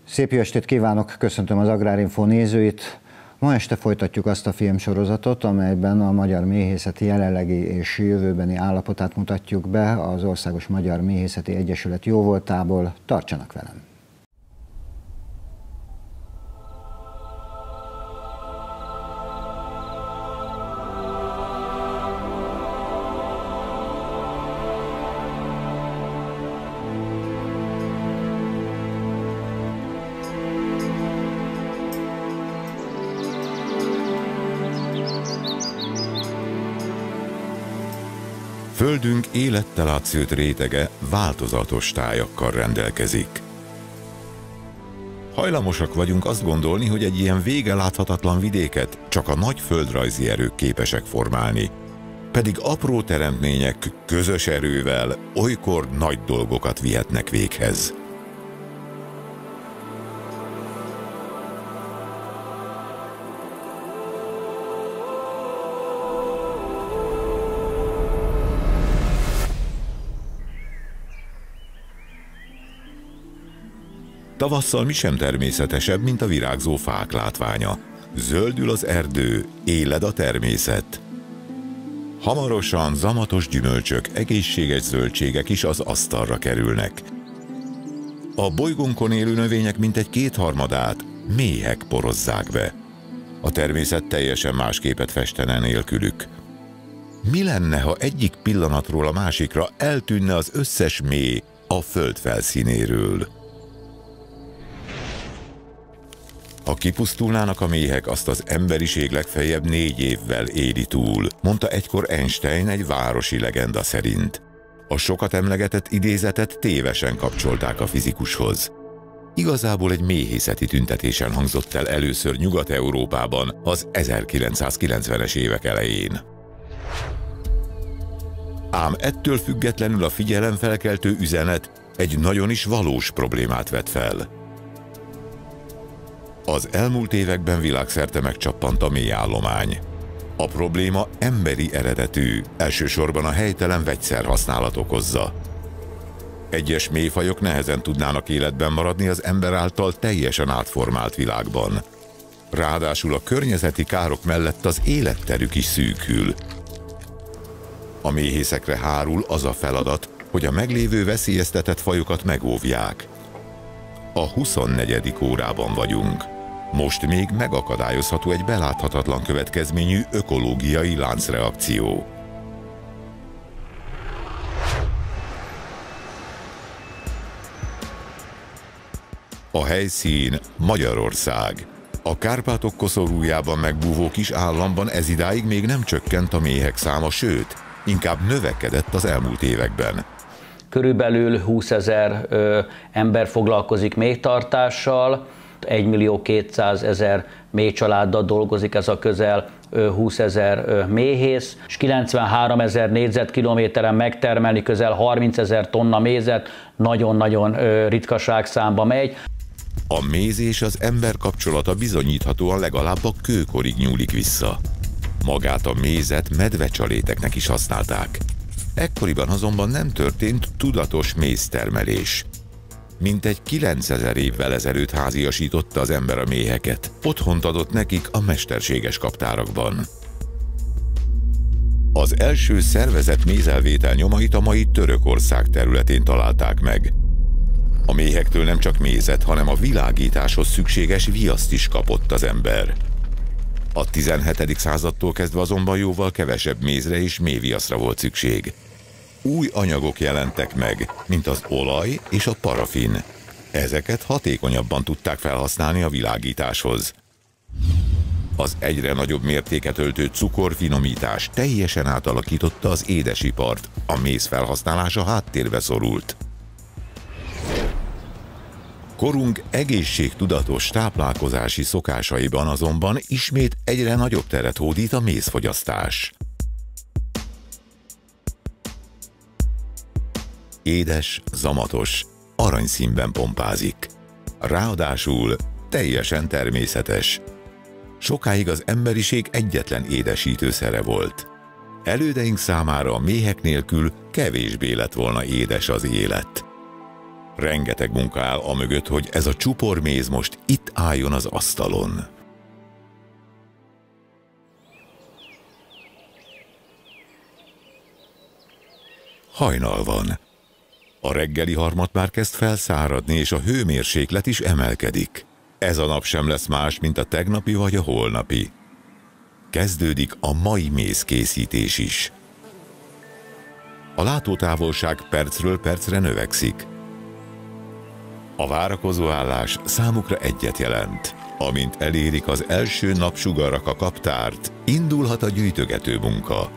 Szép jó estét kívánok, köszöntöm az Agrárinfo nézőit. Ma este folytatjuk azt a filmsorozatot, amelyben a magyar méhészeti jelenlegi és jövőbeni állapotát mutatjuk be az Országos Magyar Méhészeti Egyesület jóvoltából. Tartsanak velem! Földünk élettel átszőtt rétege változatos tájakkal rendelkezik. Hajlamosak vagyunk azt gondolni, hogy egy ilyen vége láthatatlan vidéket csak a nagy földrajzi erők képesek formálni. Pedig apró teremtmények közös erővel olykor nagy dolgokat vihetnek véghez. Tavasszal mi sem természetesebb, mint a virágzó fák látványa. Zöldül az erdő, éled a természet. Hamarosan zamatos gyümölcsök, egészséges zöldségek is az asztalra kerülnek. A bolygónkon élő növények mintegy kétharmadát méhek porozzák be. A természet teljesen más képet festene nélkülük. Mi lenne, ha egyik pillanatról a másikra eltűnne az összes méh a föld felszínéről? Ha kipusztulnának a méhek, azt az emberiség legfeljebb 4 évvel éli túl, mondta egykor Einstein egy városi legenda szerint. A sokat emlegetett idézetet tévesen kapcsolták a fizikushoz. Igazából egy méhészeti tüntetésen hangzott el először Nyugat-Európában az 1990-es évek elején. Ám ettől függetlenül a figyelemfelkeltő üzenet egy nagyon is valós problémát vet fel. Az elmúlt években világszerte megcsappant a méhállomány. A probléma emberi eredetű, elsősorban a helytelen vegyszerhasználat okozza. Egyes méhfajok nehezen tudnának életben maradni az ember által teljesen átformált világban. Ráadásul a környezeti károk mellett az életterük is szűkül. A méhészekre hárul az a feladat, hogy a meglévő veszélyeztetett fajokat megóvják. A 24. órában vagyunk. Most még megakadályozható egy beláthatatlan következményű ökológiai láncreakció. A helyszín Magyarország. A Kárpátok koszorújában megbúvó kis államban ezidáig még nem csökkent a méhek száma, sőt, inkább növekedett az elmúlt években. Körülbelül 20 000 ember foglalkozik méhtartással, 1 200 000 méhcsaláddal dolgozik ez a közel 20 000 méhész, és 93 000 négyzetkilométeren megtermelni közel 30 000 tonna mézet nagyon-nagyon ritkaság számba megy. A méz és az ember kapcsolata bizonyíthatóan legalább a kőkorig nyúlik vissza. Magát a mézet medvecsaléteknek is használták. Ekkoriban azonban nem történt tudatos méztermelés. Mintegy 9000 évvel ezelőtt háziasította az ember a méheket. Otthont adott nekik a mesterséges kaptárakban. Az első szervezett mézelvétel nyomait a mai Törökország területén találták meg. A méhektől nem csak mézet, hanem a világításhoz szükséges viaszt is kapott az ember. A 17. századtól kezdve azonban jóval kevesebb mézre és méhviaszra volt szükség. Új anyagok jelentek meg, mint az olaj és a parafin. Ezeket hatékonyabban tudták felhasználni a világításhoz. Az egyre nagyobb mértéket öltő cukorfinomítás teljesen átalakította az édesipart, a méz felhasználása háttérbe szorult. Korunk egészségtudatos táplálkozási szokásaiban azonban ismét egyre nagyobb teret hódít a mézfogyasztás. Édes, zamatos, aranyszínben pompázik. Ráadásul teljesen természetes. Sokáig az emberiség egyetlen édesítőszere volt. Elődeink számára a méhek nélkül kevésbé lett volna édes az élet. Rengeteg munka áll amögött, hogy ez a csupor méz most itt álljon az asztalon. Hajnal van. A reggeli harmat már kezd felszáradni, és a hőmérséklet is emelkedik. Ez a nap sem lesz más, mint a tegnapi vagy a holnapi. Kezdődik a mai mézkészítés is. A látótávolság percről percre növekszik. A várakozó állás számukra egyet jelent. Amint elérik az első napsugarak a kaptárt, indulhat a gyűjtögető munka.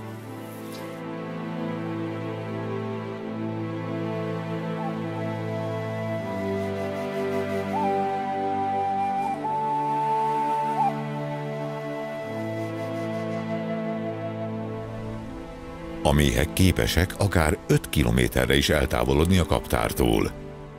A méhek képesek akár 5 kilométerre is eltávolodni a kaptártól.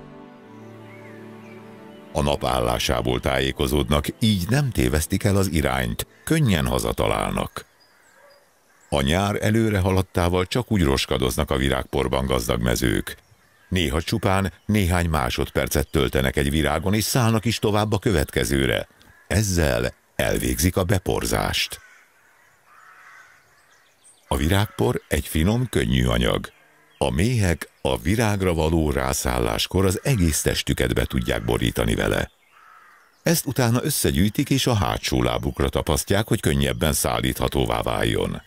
A nap állásából tájékozódnak, így nem tévesztik el az irányt, könnyen hazatalálnak. A nyár előre haladtával csak úgy roskadoznak a virágporban gazdag mezők. Néha csupán néhány másodpercet töltenek egy virágon, és szállnak is tovább a következőre. Ezzel elvégzik a beporzást. A virágpor egy finom, könnyű anyag. A méhek a virágra való rászálláskor az egész testüket be tudják borítani vele. Ezt utána összegyűjtik, és a hátsó lábukra tapasztják, hogy könnyebben szállíthatóvá váljon.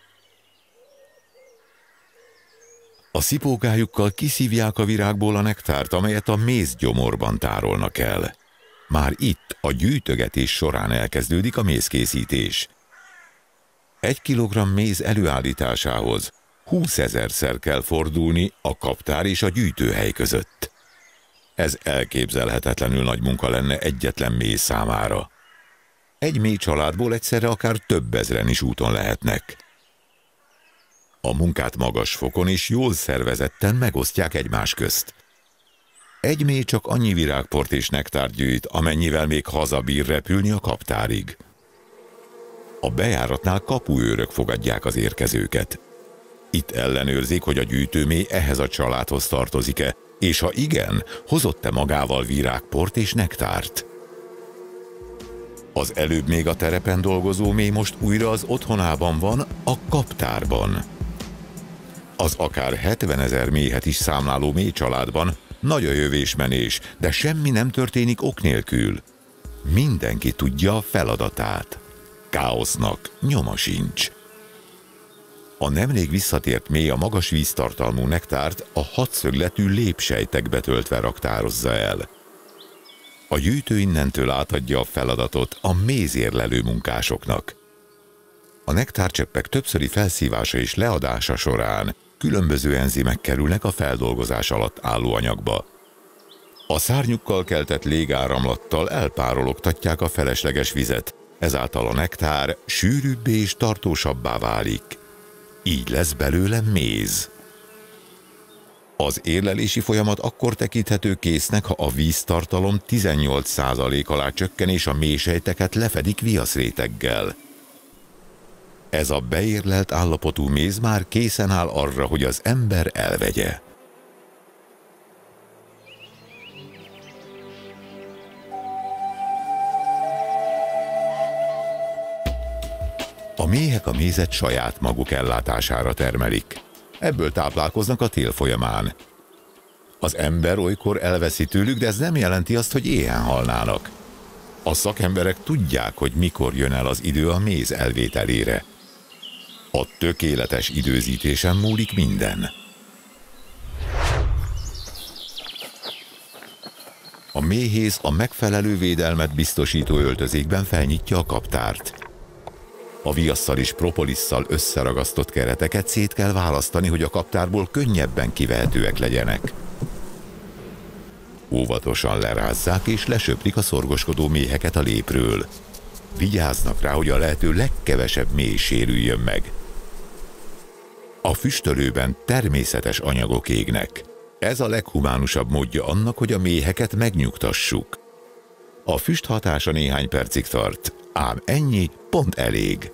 A szipókájukkal kiszívják a virágból a nektárt, amelyet a mézgyomorban tárolnak el. Már itt a gyűjtögetés során elkezdődik a mézkészítés. 1 kilogramm méz előállításához 20 000-szer kell fordulni a kaptár és a gyűjtőhely között. Ez elképzelhetetlenül nagy munka lenne egyetlen méh számára. Egy méh családból egyszerre akár több ezren is úton lehetnek. A munkát magas fokon és jól szervezetten megosztják egymás közt. Egy méh csak annyi virágport és nektárt gyűjt, amennyivel még hazabír repülni a kaptárig. A bejáratnál kapuőrök fogadják az érkezőket. Itt ellenőrzik, hogy a gyűjtőméh ehhez a családhoz tartozik-e, és ha igen, hozott-e magával virágport és nektárt. Az előbb még a terepen dolgozó méh most újra az otthonában van, a kaptárban. Az akár 70 000 méhet is számláló méh családban nagy a jövésmenés, de semmi nem történik ok nélkül. Mindenki tudja a feladatát. Káosznak nyoma sincs. A nemrég visszatért méh a magas víztartalmú nektárt a 6 szögletű lépsejtekbe töltve raktározza el. A gyűjtő innentől átadja a feladatot a mézérlelő munkásoknak. A nektárcseppek többszöri felszívása és leadása során különböző enzimek kerülnek a feldolgozás alatt álló anyagba. A szárnyukkal keltett légáramlattal elpárologtatják a felesleges vizet, ezáltal a nektár sűrűbbé és tartósabbá válik. Így lesz belőle méz. Az érlelési folyamat akkor tekinthető késznek, ha a víztartalom 18% alá csökken és a méhsejteket lefedik viaszréteggel. Ez a beérlelt állapotú méz már készen áll arra, hogy az ember elvegye. A méhek a mézet saját maguk ellátására termelik. Ebből táplálkoznak a tél folyamán. Az ember olykor elveszi tőlük, de ez nem jelenti azt, hogy éhen halnának. A szakemberek tudják, hogy mikor jön el az idő a méz elvételére. A tökéletes időzítésen múlik minden. A méhész a megfelelő védelmet biztosító öltözékben felnyitja a kaptárt. A viasszal és propolisszal összeragasztott kereteket szét kell választani, hogy a kaptárból könnyebben kivehetőek legyenek. Óvatosan lerázzák és lesöprik a szorgoskodó méheket a lépről. Vigyáznak rá, hogy a lehető legkevesebb méh sérüljön meg. A füstölőben természetes anyagok égnek. Ez a leghumánusabb módja annak, hogy a méheket megnyugtassuk. A füst hatása néhány percig tart, ám ennyi pont elég.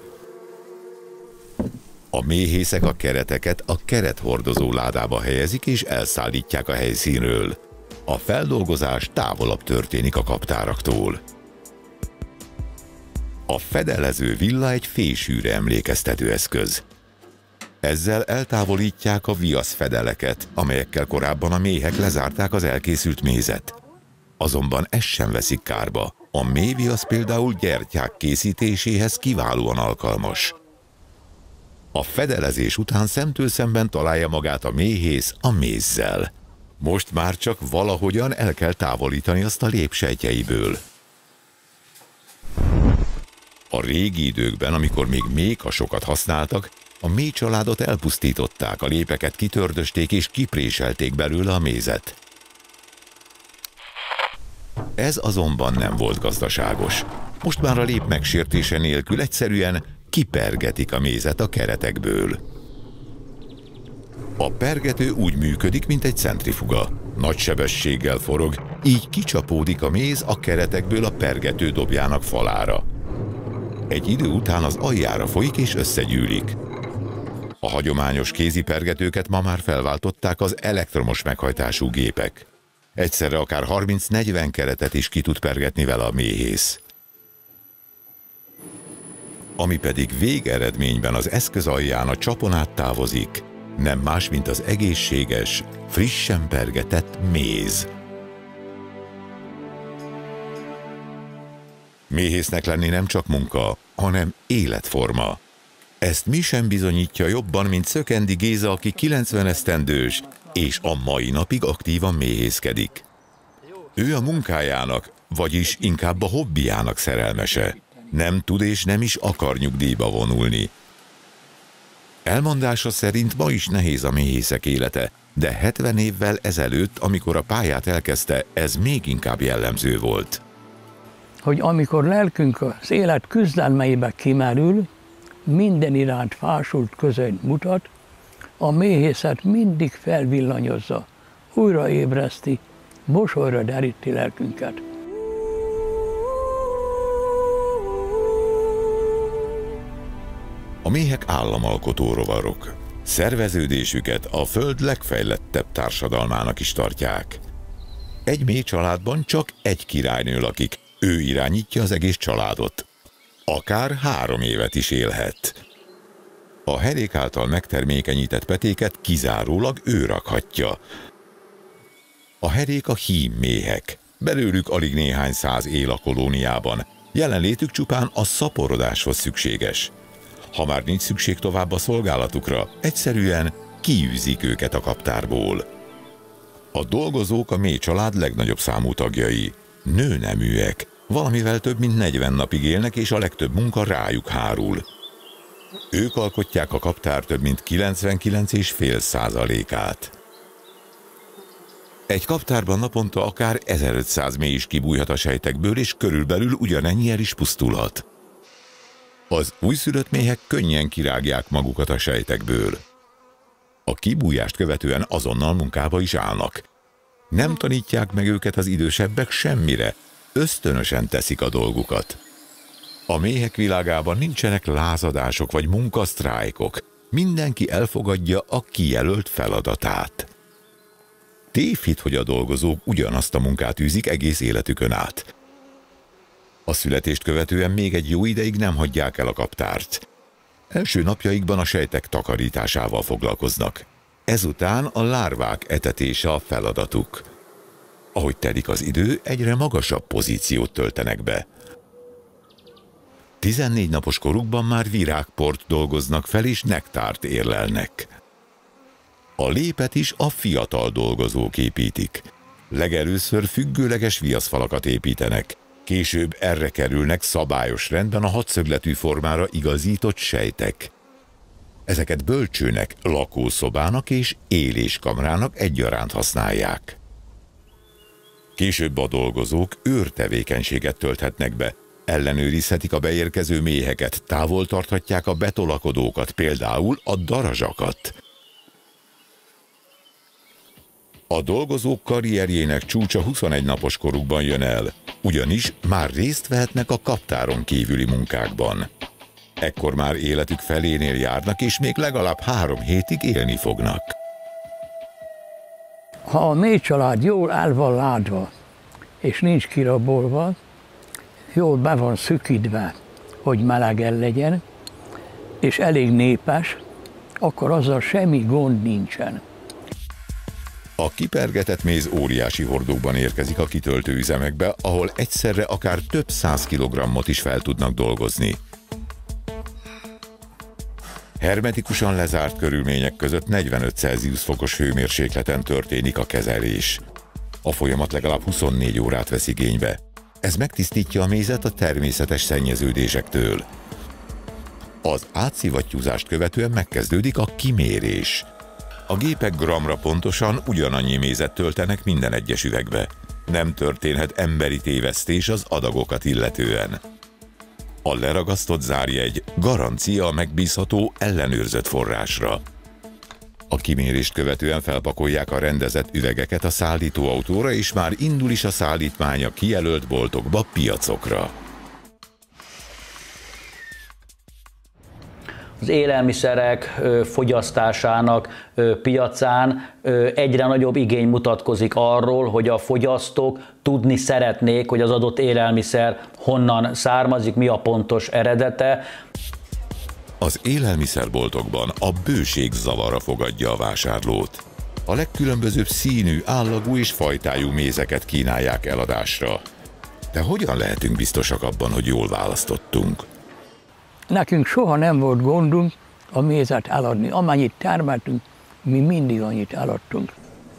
A méhészek a kereteket a kerethordozó ládába helyezik és elszállítják a helyszínről. A feldolgozás távolabb történik a kaptáraktól. A fedelező villa egy fésűre emlékeztető eszköz. Ezzel eltávolítják a viaszfedeleket, amelyekkel korábban a méhek lezárták az elkészült mézet. Azonban ez sem veszik kárba. A méhviasz például gyertyák készítéséhez kiválóan alkalmas. A fedelezés után szemtől szemben találja magát a méhész a mézzel. Most már csak valahogyan el kell távolítani azt a lép sejtjeiből. A régi időkben, amikor még méhkasokat használtak, a méh családot elpusztították, a lépeket kitördösték és kipréselték belőle a mézet. Ez azonban nem volt gazdaságos. Most már a lép megsértése nélkül egyszerűen kipergetik a mézet a keretekből. A pergető úgy működik, mint egy centrifuga. Nagy sebességgel forog, így kicsapódik a méz a keretekből a pergető dobjának falára. Egy idő után az aljára folyik és összegyűlik. A hagyományos kézi pergetőket ma már felváltották az elektromos meghajtású gépek. Egyszerre akár 30-40 keretet is ki tud pergetni vele a méhész. Ami pedig végeredményben az eszköz alján a csapon át távozik, nem más, mint az egészséges, frissen pergetett méz. Méhésznek lenni nem csak munka, hanem életforma. Ezt mi sem bizonyítja jobban, mint Szökendi Géza, aki 90 esztendős, és a mai napig aktívan méhészkedik. Ő a munkájának, vagyis inkább a hobbijának szerelmese. Nem tud és nem is akar nyugdíjba vonulni. Elmondása szerint ma is nehéz a méhészek élete, de 70 évvel ezelőtt, amikor a pályát elkezdte, ez még inkább jellemző volt. Hogy amikor lelkünk az élet küzdelmeibe kimerül, minden iránt fásult közönyt mutat, a méhészet mindig felvillanyozza, újraébreszti, mosolyra deríti lelkünket. A méhek államalkotó rovarok. Szerveződésüket a Föld legfejlettebb társadalmának is tartják. Egy méh családban csak egy királynő lakik, ő irányítja az egész családot. Akár 3 évet is élhet. A herék által megtermékenyített petéket kizárólag ő rakhatja. A herék a hímméhek. Belőlük alig néhány száz él a kolóniában. Jelenlétük csupán a szaporodáshoz szükséges. Ha már nincs szükség tovább a szolgálatukra, egyszerűen kiűzik őket a kaptárból. A dolgozók a méh család legnagyobb számú tagjai. Nőneműek. Valamivel több mint 40 napig élnek, és a legtöbb munka rájuk hárul. Ők alkotják a kaptár több mint 99,5%-át. Egy kaptárban naponta akár 1500 méh is kibújhat a sejtekből, és körülbelül ugyanennyi el is pusztulhat. Az újszülött méhek könnyen kirágják magukat a sejtekből. A kibújást követően azonnal munkába is állnak. Nem tanítják meg őket az idősebbek semmire, ösztönösen teszik a dolgukat. A méhek világában nincsenek lázadások vagy munkasztrájkok, mindenki elfogadja a kijelölt feladatát. Tévhit, hogy a dolgozók ugyanazt a munkát űzik egész életükön át. A születést követően még egy jó ideig nem hagyják el a kaptárt. Első napjaikban a sejtek takarításával foglalkoznak. Ezután a lárvák etetése a feladatuk. Ahogy telik az idő, egyre magasabb pozíciót töltenek be. 14 napos korukban már virágport dolgoznak fel és nektárt érlelnek. A lépet is a fiatal dolgozók építik. Legelőször függőleges viaszfalakat építenek. Később erre kerülnek szabályos rendben a hatszögletű formára igazított sejtek. Ezeket bölcsőnek, lakószobának és éléskamrának egyaránt használják. Később a dolgozók őrtevékenységet tölthetnek be, ellenőrizhetik a beérkező méheket, távol tarthatják a betolakodókat, például a darazsakat. A dolgozók karrierjének csúcsa 21 napos korukban jön el, ugyanis már részt vehetnek a kaptáron kívüli munkákban. Ekkor már életük felénél járnak, és még legalább 3 hétig élni fognak. Ha a méhcsalád jól el van ládva, és nincs kirabolva, jól be van szükítve, hogy melegen legyen, és elég népes, akkor azzal semmi gond nincsen. A kipergetett méz óriási hordókban érkezik a kitöltőüzemekbe, ahol egyszerre akár több 100 kilogrammot is fel tudnak dolgozni. Hermetikusan lezárt körülmények között 45 Celsius fokos hőmérsékleten történik a kezelés. A folyamat legalább 24 órát vesz igénybe. Ez megtisztítja a mézet a természetes szennyeződésektől. Az átszivattyúzást követően megkezdődik a kimérés. A gépek gramra pontosan ugyanannyi mézet töltenek minden egyes üvegbe. Nem történhet emberi tévesztés az adagokat illetően. A leragasztott zárjegy garancia a megbízható, ellenőrzött forrásra. A kimérést követően felpakolják a rendezett üvegeket a szállítóautóra, és már indul is a szállítmány a kijelölt boltokba, piacokra. Az élelmiszerek fogyasztásának piacán egyre nagyobb igény mutatkozik arról, hogy a fogyasztók tudni szeretnék, hogy az adott élelmiszer honnan származik, mi a pontos eredete. Az élelmiszerboltokban a bőség zavara fogadja a vásárlót. A legkülönbözőbb színű, állagú és fajtájú mézeket kínálják eladásra. De hogyan lehetünk biztosak abban, hogy jól választottunk? Nekünk soha nem volt gondunk a mézet eladni. Amennyit termeltünk, mi mindig annyit eladtunk.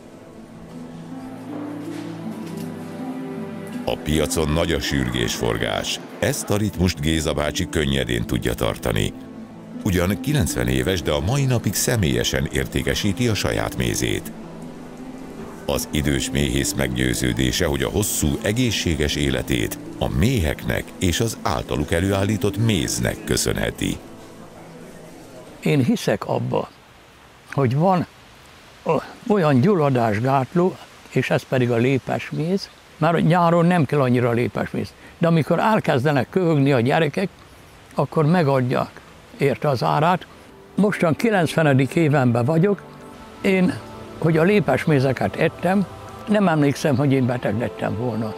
A piacon nagy a sürgésforgás. Ezt a ritmust Géza bácsi könnyedén tudja tartani. Ugyan 90 éves, de a mai napig személyesen értékesíti a saját mézét. Az idős méhész meggyőződése, hogy a hosszú, egészséges életét a méheknek és az általuk előállított méznek köszönheti. Én hiszek abba, hogy van olyan gyulladásgátló, és ez pedig a lépesméz, mert nyáron nem kell annyira lépesméz. De amikor elkezdenek köhögni a gyerekek, akkor megadják érte az árát. Mostan 90. évenben vagyok, én, hogy a lépesmézeket ettem, nem emlékszem, hogy én beteg lettem volna.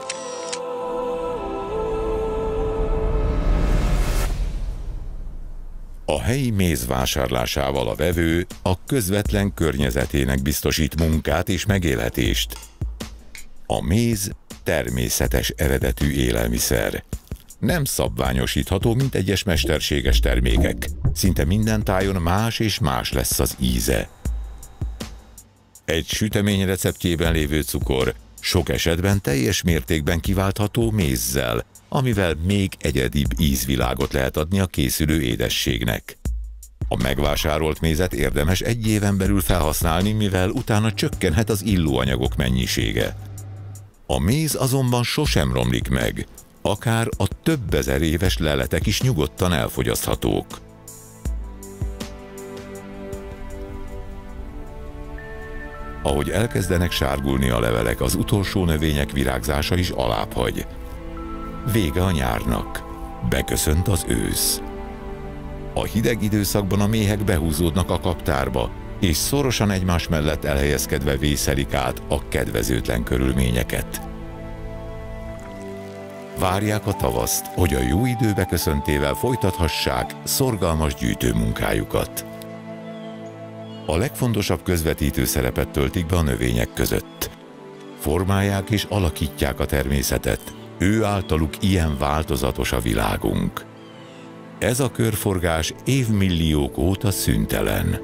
A helyi méz vásárlásával a vevő a közvetlen környezetének biztosít munkát és megélhetést. A méz természetes eredetű élelmiszer. Nem szabványosítható, mint egyes mesterséges termékek. Szinte minden tájon más és más lesz az íze. Egy sütemény receptjében lévő cukor sok esetben teljes mértékben kiváltható mézzel, amivel még egyedibb ízvilágot lehet adni a készülő édességnek. A megvásárolt mézet érdemes egy éven belül felhasználni, mivel utána csökkenhet az illóanyagok mennyisége. A méz azonban sosem romlik meg, akár a több ezer éves leletek is nyugodtan elfogyaszthatók. Ahogy elkezdenek sárgulni a levelek, az utolsó növények virágzása is alábbhagy. Vége a nyárnak, beköszönt az ősz. A hideg időszakban a méhek behúzódnak a kaptárba, és szorosan egymás mellett elhelyezkedve vészelik át a kedvezőtlen körülményeket. Várják a tavaszt, hogy a jó idő beköszöntével folytathassák szorgalmas gyűjtőmunkájukat. A legfontosabb közvetítő szerepet töltik be a növények között. Formálják és alakítják a természetet, ő általuk ilyen változatos a világunk. Ez a körforgás évmilliók óta szüntelen.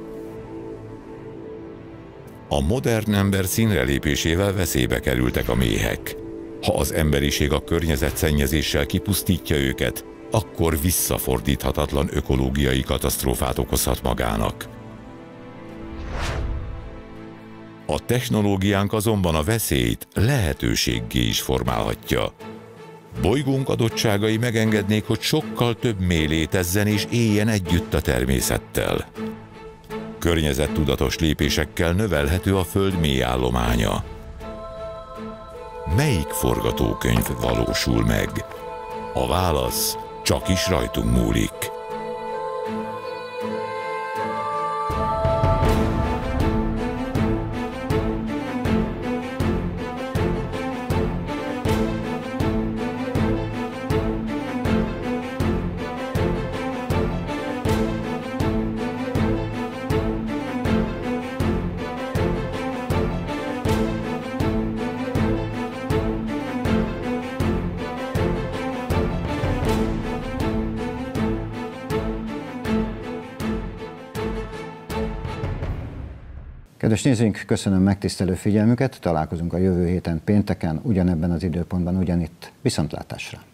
A modern ember színre lépésével veszélybe kerültek a méhek. Ha az emberiség a környezetszennyezéssel kipusztítja őket, akkor visszafordíthatatlan ökológiai katasztrófát okozhat magának. A technológiánk azonban a veszélyt lehetőséggé is formálhatja. Bolygónk adottságai megengednék, hogy sokkal több méh létezzen és éljen együtt a természettel. Környezettudatos lépésekkel növelhető a Föld mélyállománya. Melyik forgatókönyv valósul meg? A válasz csak is rajtunk múlik. Kedves nézőink, köszönöm megtisztelő figyelmüket, találkozunk a jövő héten pénteken, ugyanebben az időpontban, ugyanitt. Viszontlátásra!